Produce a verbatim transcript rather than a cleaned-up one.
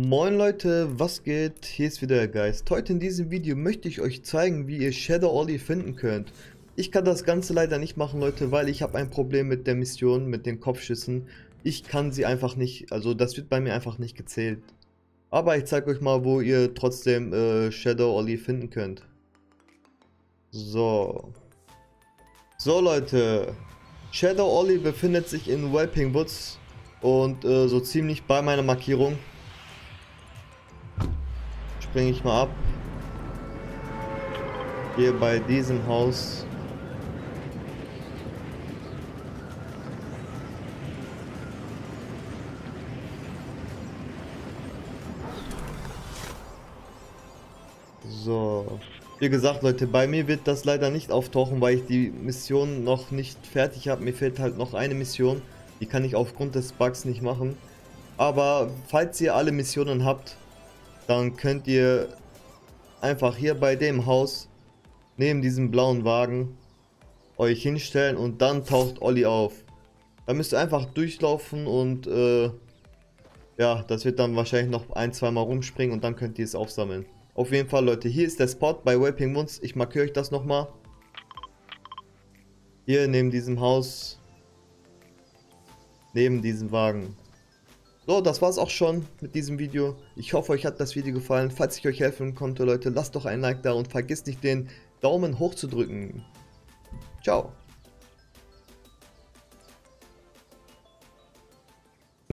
Moin Leute, was geht? Hier ist wieder der Geist. Heute in diesem Video möchte ich euch zeigen, wie ihr Shadow Ollie finden könnt. Ich kann das Ganze leider nicht machen, Leute, weil ich habe ein Problem mit der Mission, mit den Kopfschüssen. Ich kann sie einfach nicht, also das wird bei mir einfach nicht gezählt. Aber ich zeige euch mal, wo ihr trotzdem äh, Shadow Ollie finden könnt. So. So Leute, Shadow Ollie befindet sich in Whelping Woods und äh, so ziemlich bei meiner Markierung. Springe ich mal ab. Hier bei diesem Haus. So. Wie gesagt, Leute, bei mir wird das leider nicht auftauchen, weil ich die Mission noch nicht fertig habe. Mir fehlt halt noch eine Mission. Die kann ich aufgrund des Bugs nicht machen. Aber falls ihr alle Missionen habt, dann könnt ihr einfach hier bei dem Haus neben diesem blauen Wagen euch hinstellen und dann taucht Ollie auf. Da müsst ihr einfach durchlaufen und äh, ja, das wird dann wahrscheinlich noch ein, zwei Mal rumspringen und dann könnt ihr es aufsammeln. Auf jeden Fall, Leute, hier ist der Spot bei Whelping Woods. Ich markiere euch das nochmal. Hier neben diesem Haus, neben diesem Wagen. So, das war's auch schon mit diesem Video. Ich hoffe, euch hat das Video gefallen. Falls ich euch helfen konnte, Leute, lasst doch ein Like da und vergisst nicht den Daumen hoch zu drücken. Ciao.